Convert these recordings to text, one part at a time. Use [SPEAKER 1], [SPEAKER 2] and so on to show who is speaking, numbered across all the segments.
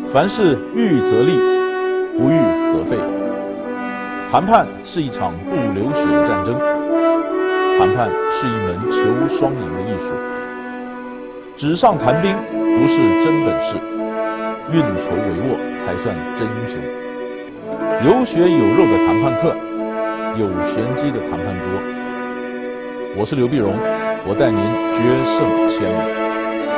[SPEAKER 1] 凡事预则立，不预则废。谈判是一场不流血的战争，谈判是一门求双赢的艺术。纸上谈兵不是真本事，运筹帷幄才算真英雄。有血有肉的谈判课，有玄机的谈判桌。我是刘碧荣，我带您决胜千里。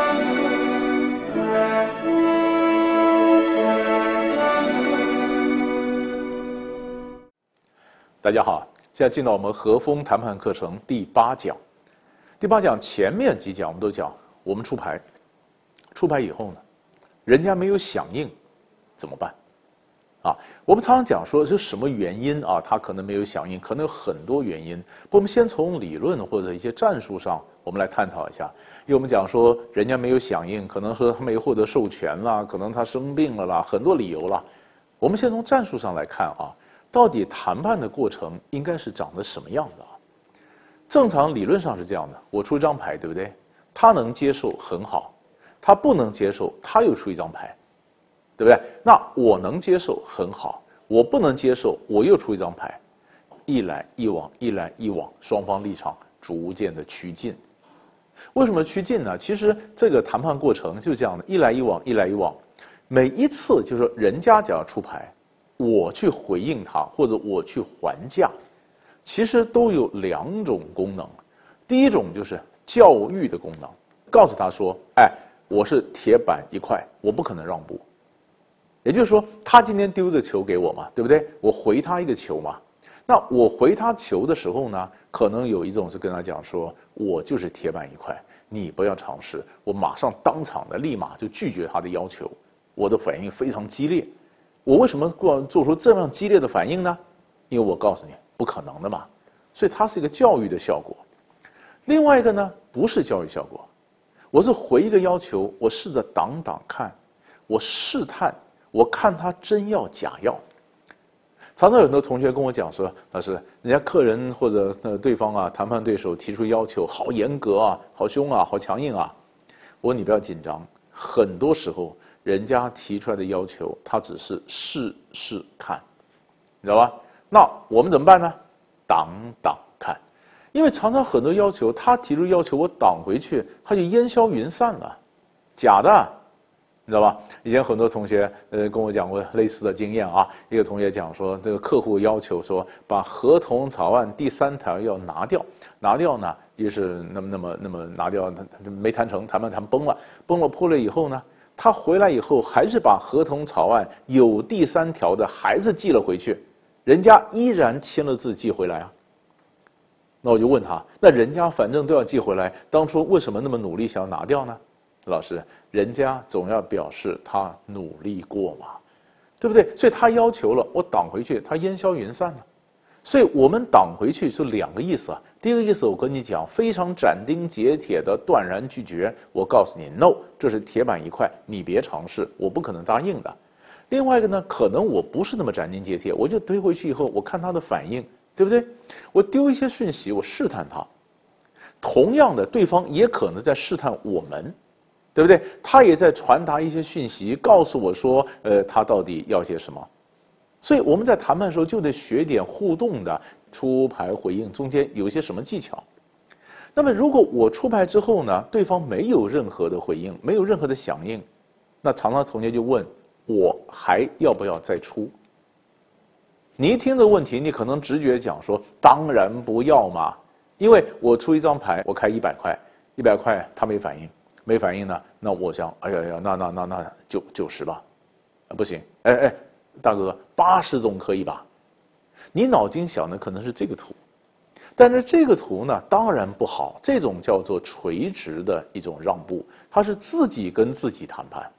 [SPEAKER 1] 大家好，现在进到我们和风谈判课程第8讲。第8讲前面几讲我们都讲，我们出牌，出牌以后呢，人家没有响应，怎么办？啊，我们常常讲说是什么原因啊？他可能没有响应，可能有很多原因。我们先从理论或者一些战术上，我们来探讨一下。因为我们讲说人家没有响应，可能说他没有获得授权啦，可能他生病了啦，很多理由啦。我们先从战术上来看啊。到底谈判的过程应该是长得什么样的？正常理论上是这样的，我出一张牌，对不对？他能接受很好，他不能接受，他又出一张牌，对不对？那我能接受很好，我不能接受，我又出一张牌，一来一往，一来一往，双方立场逐渐的趋近。为什么趋近呢？其实这个谈判过程就是这样的，一来一往，一来一往，每一次就是说人家只要出牌，我去回应他，或者我去还价，其实都有2种功能。第一种就是教育的功能，告诉他说：“哎，我是铁板一块，我不可能让步。”也就是说，他今天丢一个球给我嘛，对不对？我回他一个球嘛。那我回他球的时候呢，可能有一种是跟他讲说：“我就是铁板一块，你不要尝试。”我马上当场的立马就拒绝他的要求，我的反应非常激烈。我为什么做出这样激烈的反应呢？因为我告诉你不可能的嘛，所以它是一个教育的效果。另外一个呢，不是教育效果，我是回一个要求，我试着挡看，我试探，我看他真要假要。常常有很多同学跟我讲说，老师，人家客人或者对方啊，谈判对手提出要求，好严格啊，好凶啊，好强硬啊。我说你不要紧张，很多时候人家提出来的要求，他只是试试看，你知道吧？那我们怎么办呢？挡看，因为常常很多要求，他提出要求，我挡回去，他就烟消云散了，假的，你知道吧？以前很多同学跟我讲过类似的经验啊。一个同学讲说，这个客户要求说，把合同草案第3条要拿掉，拿掉呢，于是那么拿掉，他没谈成，谈判崩了，破了以后呢？他回来以后还是把合同草案有第3条的还是寄了回去，人家依然签了字寄回来啊。那我就问他，那人家反正都要寄回来，当初为什么那么努力想要拿掉呢？老师，人家总要表示他努力过嘛，对不对？所以他要求了，我挡回去，他烟消云散了。所以我们挡回去是2个意思啊。第一个意思，我跟你讲，非常斩钉截铁的断然拒绝。我告诉你 ，no， 这是铁板一块，你别尝试，我不可能答应的。另外一个呢，可能我不是那么斩钉截铁，我就推回去以后，我看他的反应，对不对？我丢一些讯息，我试探他。同样的，对方也可能在试探我们，对不对？他也在传达一些讯息，告诉我说，他到底要些什么。所以我们在谈判的时候就得学点互动的出牌回应，中间有一些什么技巧。那么如果我出牌之后呢，对方没有任何的回应，没有任何的响应，那常常同学就问我还要不要再出？你一听这个问题，你可能直觉讲说当然不要嘛，因为我出一张牌，我开100块，100块他没反应，没反应呢，那我想，哎呀，那90吧，不行，哎。大哥，80总可以吧？你脑筋想的可能是这个图，但是这个图呢，当然不好。这种叫做垂直的一种让步，它是自己跟自己谈判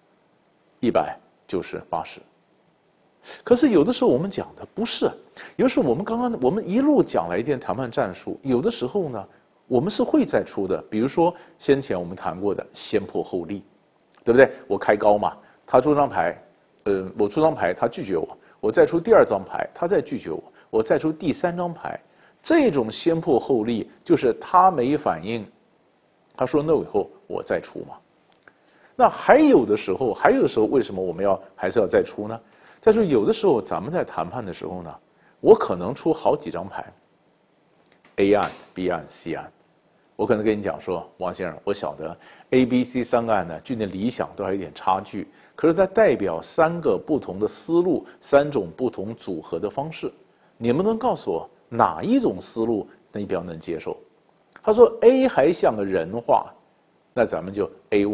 [SPEAKER 1] ，100就是80。可是有的时候我们讲的不是，有的时候我们一路讲了一点谈判战术，有的时候呢，我们是会再出的。比如说先前我们谈过的先破后立，对不对？我开高嘛，他出张牌。我出张牌，他拒绝我，我再出第2张牌，他再拒绝我，我再出第3张牌，这种先破后立，就是他没反应，他说 no 以后，我再出嘛。 那还有的时候，为什么我们还是要再出呢？再说有的时候咱们在谈判的时候呢，我可能出好几张牌 ，A 案、B 案、C 案，我可能跟你讲说，王先生，我晓得 A、B、C 3个案呢，距离理想都还有点差距，可是它代表3个不同的思路，3种不同组合的方式，你们能告诉我哪一种思路你比较能接受？他说 A 还像个人话。那咱们就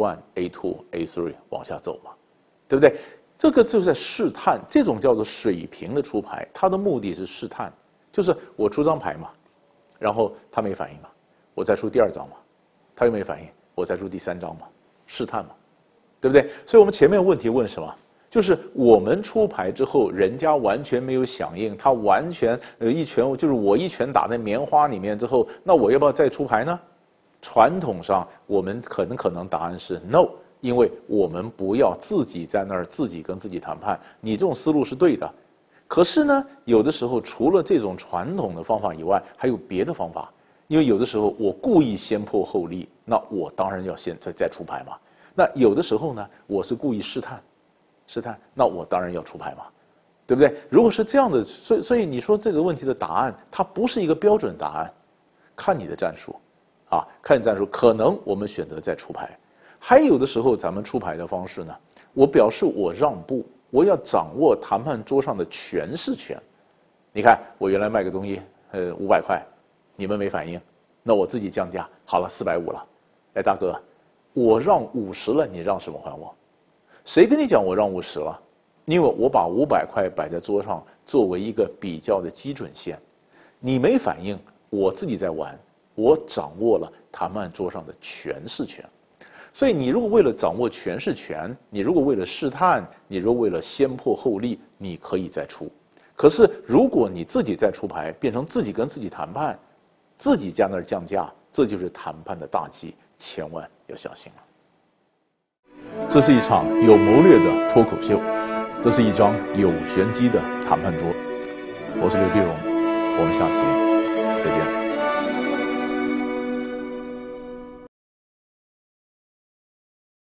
[SPEAKER 1] A1、A2、A3 往下走嘛，对不对？这个就是在试探，这种叫做水平的出牌，它的目的是试探，就是我出张牌嘛，然后他没反应嘛，我再出第2张嘛，他又没反应，我再出第3张嘛，试探嘛，对不对？所以我们前面问题问什么？就是我们出牌之后，人家完全没有响应，他完全一拳，就是我一拳打在棉花里面之后，那我要不要再出牌呢？传统上，我们可能答案是 no， 因为我们不要自己在那儿自己跟自己谈判。你这种思路是对的，可是呢，有的时候除了这种传统的方法以外，还有别的方法。因为有的时候我故意先破后立，那我当然要先再出牌嘛。那有的时候呢，我是故意试探，那我当然要出牌嘛，对不对？如果是这样的，所以你说这个问题的答案，它不是一个标准答案，看你的战术。看战术，可能我们选择再出牌，还有的时候咱们出牌的方式呢，我表示我让步，我要掌握谈判桌上的诠释权。你看，我原来卖个东西，500块，你们没反应，那我自己降价，好了，450了。哎，大哥，我让50了，你让什么还我？谁跟你讲我让50了？因为我把500块摆在桌上，作为一个比较的基准线，你没反应，我自己在玩。我掌握了谈判桌上的诠释权，所以你如果为了掌握诠释权，你如果为了试探，你如果为了先破后立，你可以再出。可是如果你自己再出牌，变成自己跟自己谈判，自己在那儿降价，这就是谈判的大忌，千万要小心了。这是一场有谋略的脱口秀，这是一张有玄机的谈判桌。我是刘碧荣，我们下期再见。